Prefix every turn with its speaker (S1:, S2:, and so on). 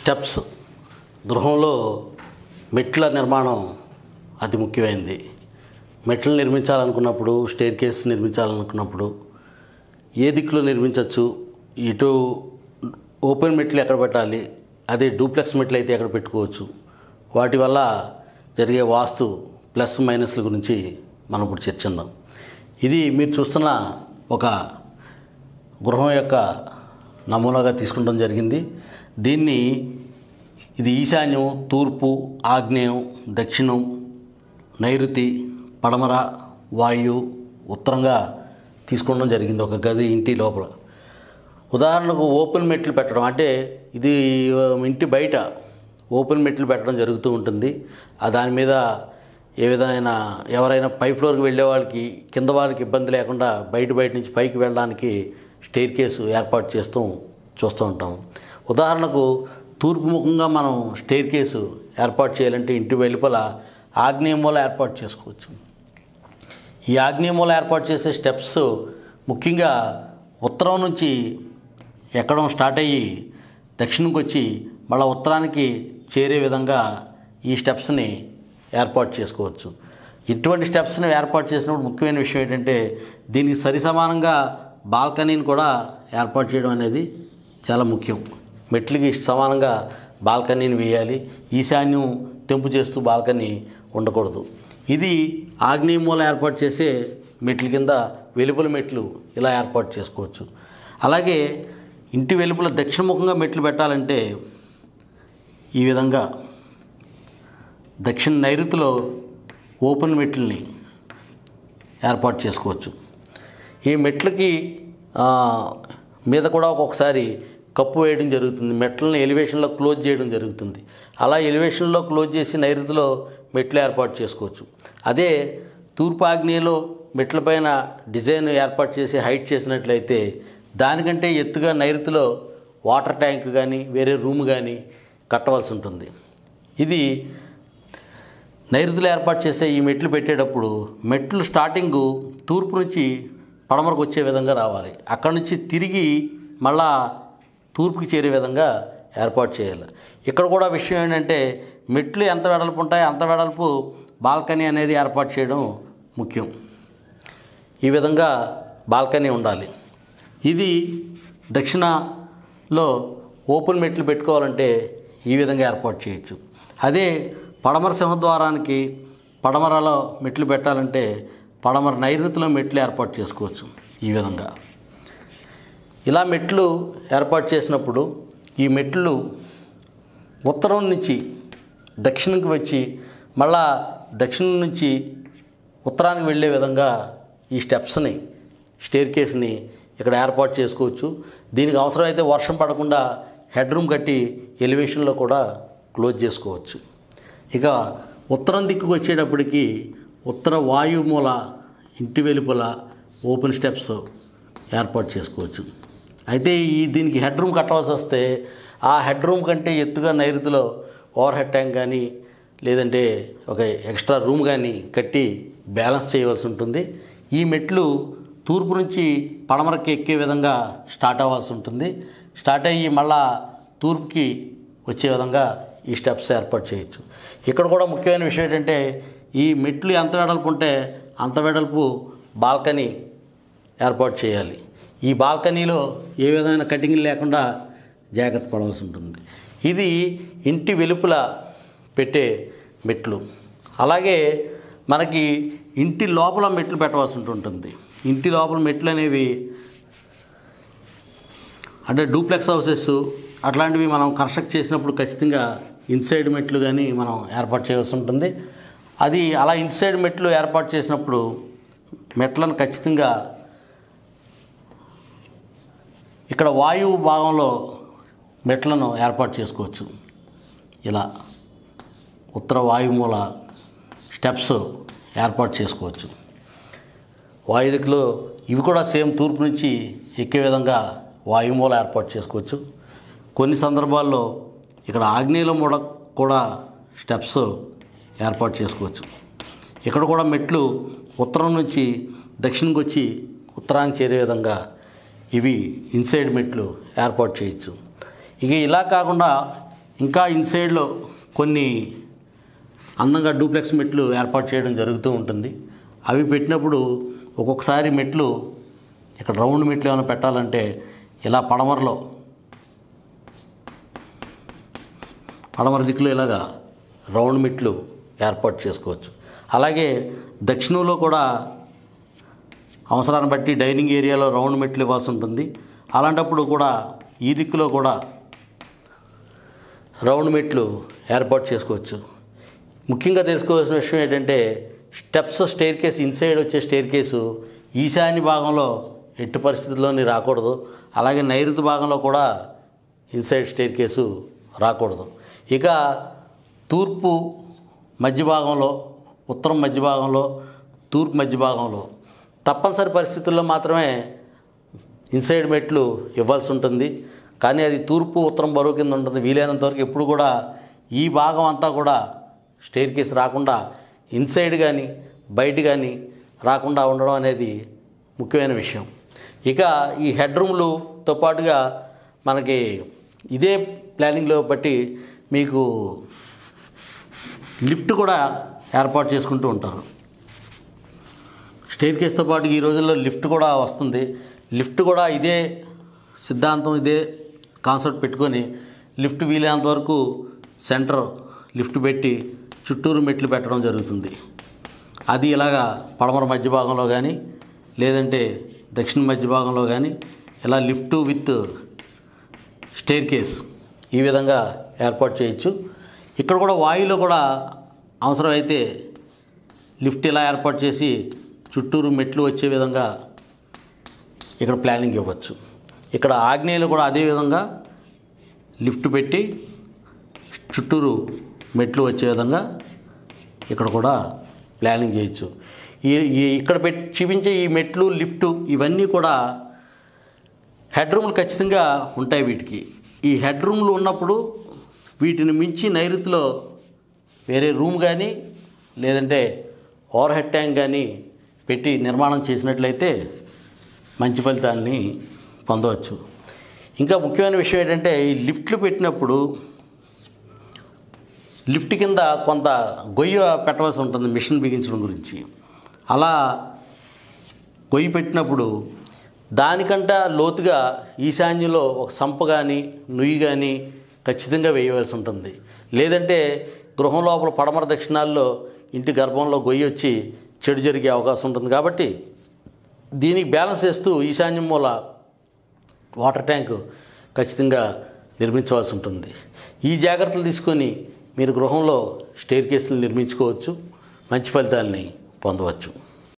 S1: Steps గృహంలో మెట్ల నిర్మాణం అతి ముఖ్యమైనది. మెట్లు నిర్మించాలనుకున్నప్పుడు, స్టేర్ కేస్ నిర్మించాలనుకున్నప్పుడు ఏ దిక్కులో నిర్మించవచ్చు, ఇటు ఓపెన్ మెట్లు ఎక్కడ పెట్టాలి, అదే డూప్లెక్స్ మెట్లు అయితే ఎక్కడ పెట్టుకోవచ్చు, వాటి వల్ల జరిగే వాస్తు ప్లస్ మైనస్ల గురించి మనం ఇప్పుడు చర్చిద్దాం. ఇది మీరు చూస్తున్న ఒక గృహం యొక్క నమూనాగా తీసుకుంటం జరిగింది. దీన్ని ఇది ఈశాన్యం, తూర్పు, ఆగ్నేయం, దక్షిణం, నైరుతి, పడమర, వాయు, ఉత్తరంగా తీసుకోవడం జరిగింది ఒక గది ఇంటి లోపల. ఉదాహరణకు ఓపెన్ మెట్లు పెట్టడం అంటే ఇది ఇంటి బయట ఓపెన్ మెట్లు పెట్టడం జరుగుతూ ఉంటుంది. దాని మీద ఏ విధమైన ఎవరైనా పై ఫ్లోర్కి వెళ్ళే వాళ్ళకి, కింద వాళ్ళకి ఇబ్బంది లేకుండా బయట నుంచి పైకి వెళ్ళడానికి స్టెయిర్ కేసు ఏర్పాటు చూస్తూ ఉంటాం. ఉదాహరణకు తూర్పు ముఖంగా మనం స్టెయిర్ కేసు ఏర్పాటు చేయాలంటే ఇంటి వెలుపల ఆగ్నేయ మూల ఏర్పాటు చేసుకోవచ్చు. ఈ ఆగ్నేయ మూల ఏర్పాటు చేసే స్టెప్స్ ముఖ్యంగా ఉత్తరం నుంచి ఎక్కడం స్టార్ట్ అయ్యి దక్షిణంకి వచ్చి మళ్ళీ ఉత్తరానికి చేరే విధంగా ఈ స్టెప్స్ని ఏర్పాటు చేసుకోవచ్చు. ఇటువంటి స్టెప్స్ని ఏర్పాటు చేసినప్పుడు ముఖ్యమైన విషయం ఏంటంటే దీనికి సరిసమానంగా బాల్కనీని కూడా ఏర్పాటు చేయడం అనేది చాలా ముఖ్యం. మెట్లకి సమానంగా బాల్కనీని వేయాలి. ఈశాన్యం తెంపు చేస్తూ బాల్కనీ ఉండకూడదు. ఇది ఆగ్నేయ మూల ఏర్పాటు చేసే మెట్ల కింద వెలుపల మెట్లు ఇలా ఏర్పాటు చేసుకోవచ్చు. అలాగే ఇంటి వెలుపల దక్షిణముఖంగా మెట్లు పెట్టాలంటే ఈ విధంగా దక్షిణ నైరుతిలో ఓపెన్ మెట్లని ఏర్పాటు చేసుకోవచ్చు. ఈ మెట్లకి మీద కూడా ఒక్కొక్కసారి కప్పు వేయడం జరుగుతుంది. మెట్లని ఎలివేషన్లో క్లోజ్ చేయడం జరుగుతుంది. అలా ఎలివేషన్లో క్లోజ్ చేసి నైరుతిలో మెట్లు ఏర్పాటు చేసుకోవచ్చు. అదే తూర్పు ఆగ్నేయలో మెట్లపైన డిజైన్ ఏర్పాటు చేసి హైట్ చేసినట్లయితే దానికంటే ఎత్తుగా నైరుతిలో వాటర్ ట్యాంక్ కానీ వేరే రూమ్ కానీ కట్టవలసి ఉంటుంది. ఇది నైరుతిలో ఏర్పాటు చేసే ఈ మెట్లు పెట్టేటప్పుడు మెట్లు స్టార్టింగు తూర్పు నుంచి పడమరకు వచ్చే విధంగా రావాలి. అక్కడి నుంచి తిరిగి మళ్ళా తూర్పుకి చేరే విధంగా ఏర్పాటు చేయాలి. ఇక్కడ కూడా విషయం ఏంటంటే మెట్లు ఎంత వెడల్పు ఉంటాయో అంత వెడల్పు బాల్కనీ అనేది ఏర్పాటు చేయడం ముఖ్యం. ఈ విధంగా బాల్కనీ ఉండాలి. ఇది దక్షిణలో ఓపెన్ మెట్లు పెట్టుకోవాలంటే ఈ విధంగా ఏర్పాటు చేయొచ్చు. అదే పడమర సింహద్వారానికి పడమరలో మెట్లు పెట్టాలంటే పడమర నైరుతిలో మెట్లు ఏర్పాటు చేసుకోవచ్చు. ఈ విధంగా ఇలా మెట్లు ఏర్పాటు చేసినప్పుడు ఈ మెట్లు ఉత్తరం నుంచి దక్షిణంకి వచ్చి మళ్ళా దక్షిణం నుంచి ఉత్తరానికి వెళ్ళే విధంగా ఈ స్టెప్స్ని, స్టెయిర్ కేస్ని ఇక్కడ ఏర్పాటు చేసుకోవచ్చు. దీనికి అవసరమైతే వర్షం పడకుండా హెడ్ రూమ్ కట్టి ఎలివేషన్లో కూడా క్లోజ్ చేసుకోవచ్చు. ఇక ఉత్తరం దిక్కుకు వచ్చేటప్పటికి ఉత్తర వాయు మూల ఇంటి వెలుపల ఓపెన్ స్టెప్స్ ఏర్పాటు చేసుకోవచ్చు. అయితే దీనికి హెడ్ రూమ్ కట్టవలసి వస్తే ఆ హెడ్ రూమ్ కంటే ఎత్తుగా నైరుతిలో ఓవర్ హెడ్ ట్యాంక్ కానీ లేదంటే ఒక ఎక్స్ట్రా రూమ్ కానీ కట్టి బ్యాలెన్స్ చేయవలసి ఉంటుంది. ఈ మెట్లు తూర్పు నుంచి పడమరకి ఎక్కే విధంగా స్టార్ట్ అవ్వాల్సి ఉంటుంది. స్టార్ట్ అయ్యి మళ్ళా తూర్పుకి వచ్చే విధంగా ఈ స్టెప్స్ ఏర్పాటు చేయొచ్చు. ఇక్కడ కూడా ముఖ్యమైన విషయం ఏంటంటే ఈ మెట్లు ఎంత వెడల్పు ఉంటే అంత వెడల్పు బాల్కనీ ఏర్పాటు చేయాలి. ఈ బాల్కనీలో ఏ విధమైన కటింగ్ లేకుండా జాగ్రత్త పడవలసి ఉంటుంది. ఇది ఇంటి వెలుపల పెట్టే మెట్లు. అలాగే మనకి ఇంటి లోపల మెట్లు పెట్టవలసి ఉంటుంది. ఇంటి లోపల మెట్లు అనేవి అంటే డూప్లెక్స్ హౌసెస్ అట్లాంటివి మనం కన్స్ట్రక్ట్ చేసినప్పుడు ఖచ్చితంగా ఇన్సైడ్ మెట్లు కానీ మనం ఏర్పాటు చేయవలసి ఉంటుంది. అది అలా ఇన్సైడ్ మెట్లు ఏర్పాటు చేసినప్పుడు మెట్లను ఖచ్చితంగా ఇక్కడ వాయువు భాగంలో మెట్లను ఏర్పాటు చేసుకోవచ్చు. ఇలా ఉత్తర వాయుమూల స్టెప్స్ ఏర్పాటు చేసుకోవచ్చు. వాయుదిక్కులో ఇవి కూడా సేమ్ తూర్పు నుంచి ఎక్కే విధంగా వాయుమూల ఏర్పాటు చేసుకోవచ్చు. కొన్ని సందర్భాల్లో ఇక్కడ ఆగ్నేయుల మూల కూడా స్టెప్స్ ఏర్పాటు చేసుకోవచ్చు. ఇక్కడ కూడా మెట్లు ఉత్తరం నుంచి దక్షిణకు వచ్చి ఉత్తరానికి చేరే విధంగా ఇవి ఇన్సైడ్ మెట్లు ఏర్పాటు చేయొచ్చు. ఇక ఇలా కాకుండా ఇంకా ఇన్సైడ్లో కొన్ని అందంగా డూప్లెక్స్ మెట్లు ఏర్పాటు చేయడం జరుగుతూ ఉంటుంది. అవి పెట్టినప్పుడు ఒక్కొక్కసారి మెట్లు ఇక్కడ రౌండ్ మెట్లు ఏమైనా పెట్టాలంటే ఇలా పడమర దిక్కులో ఇలాగా రౌండ్ మెట్లు ఏర్పాటు చేసుకోవచ్చు. అలాగే దక్షిణంలో కూడా అవసరాన్ని బట్టి డైనింగ్ ఏరియాలో రౌండ్ మెట్లు ఇవ్వాల్సి ఉంటుంది. అలాంటప్పుడు కూడా ఈ దిక్కులో కూడా రౌండ్ మెట్లు ఏర్పాటు చేసుకోవచ్చు. ముఖ్యంగా తెలుసుకోవాల్సిన విషయం ఏంటంటే స్టెప్స్ స్టెయిర్ కేస్ ఇన్సైడ్ వచ్చే స్టెయిర్ కేసు ఈశాన్య భాగంలో ఎట్టి పరిస్థితుల్లోని రాకూడదు. అలాగే నైరుతి భాగంలో కూడా ఇన్సైడ్ స్టెయిర్ కేసు రాకూడదు. ఇక తూర్పు మధ్య భాగంలో, ఉత్తరం మధ్య భాగంలో, తూర్పు మధ్య భాగంలో తప్పనిసరి పరిస్థితుల్లో మాత్రమే ఇన్సైడ్ మెట్లు ఇవ్వాల్సి ఉంటుంది. కానీ అది తూర్పు ఉత్తరం బరువు కింద ఉంటుంది. వీలైనంత వరకు ఎప్పుడు కూడా ఈ భాగం అంతా కూడా స్టెయిర్ కేస్ రాకుండా ఇన్సైడ్ కానీ బయట కానీ రాకుండా ఉండడం అనేది ముఖ్యమైన విషయం. ఇక ఈ హెడ్ రూమ్లతో పాటుగా మనకి ఇదే ప్లానింగ్లో బట్టి మీకు లిఫ్ట్ కూడా ఏర్పాటు చేసుకుంటూ ఉంటారు. స్టెయిర్ కేస్తో పాటు ఈ రోజుల్లో లిఫ్ట్ కూడా వస్తుంది. లిఫ్ట్ కూడా ఇదే సిద్ధాంతం, ఇదే కాన్సెప్ట్ పెట్టుకొని లిఫ్ట్ వీలైనంత వరకు సెంటర్ లిఫ్ట్ పెట్టి చుట్టూరు మెట్లు పెట్టడం జరుగుతుంది. అది ఇలాగా పడమర మధ్య భాగంలో కానీ లేదంటే దక్షిణ మధ్య భాగంలో కానీ ఇలా లిఫ్ట్ విత్ స్టెయిర్ కేస్ ఈ విధంగా ఏర్పాటు చేయొచ్చు. ఇక్కడ కూడా వాయులో కూడా అవసరమైతే లిఫ్ట్ ఇలా ఏర్పాటు చేసి చుట్టూరు మెట్లు వచ్చే విధంగా ఇక్కడ ప్లానింగ్ ఇవ్వచ్చు. ఇక్కడ ఆగ్నేయులు కూడా అదే విధంగా లిఫ్ట్ పెట్టి చుట్టూరు మెట్లు వచ్చే విధంగా ఇక్కడ కూడా ప్లానింగ్ చేయొచ్చు. ఇక్కడ చూపించే ఈ మెట్లు, లిఫ్ట్ ఇవన్నీ కూడా హెడ్ రూమ్లు ఖచ్చితంగా ఉంటాయి. వీటికి ఈ హెడ్ రూమ్లు ఉన్నప్పుడు వీటిని మించి నైరుతిలో వేరే రూమ్ కానీ లేదంటే ఓవర్ హెడ్ ట్యాంక్ కానీ పెట్టి నిర్మాణం చేసినట్లయితే మంచి ఫలితాన్ని పొందవచ్చు. ఇంకా ముఖ్యమైన విషయం ఏంటంటే ఈ లిఫ్ట్లు పెట్టినప్పుడు లిఫ్ట్ కింద కొంత గొయ్యి పెట్టవలసి ఉంటుంది మిషన్ బిగించడం గురించి. అలా గొయ్యి పెట్టినప్పుడు దానికంటే లోతుగా ఈశాన్యంలో ఒక సంప కానీ నుయ్యి కానీ ఖచ్చితంగా వేయవలసి ఉంటుంది. లేదంటే గృహం లోపల పడమర దక్షిణాల్లో ఇంటి గర్భంలో గొయ్యి వచ్చి చెడు జరిగే అవకాశం ఉంటుంది. కాబట్టి దీనికి బ్యాలెన్స్ చేస్తూ ఈశాన్యం మూల వాటర్ ట్యాంకు ఖచ్చితంగా నిర్మించవలసి ఉంటుంది. ఈ జాగ్రత్తలు తీసుకొని మీరు గృహంలో స్టెయిర్ కేసులు నిర్మించుకోవచ్చు, మంచి ఫలితాలని పొందవచ్చు.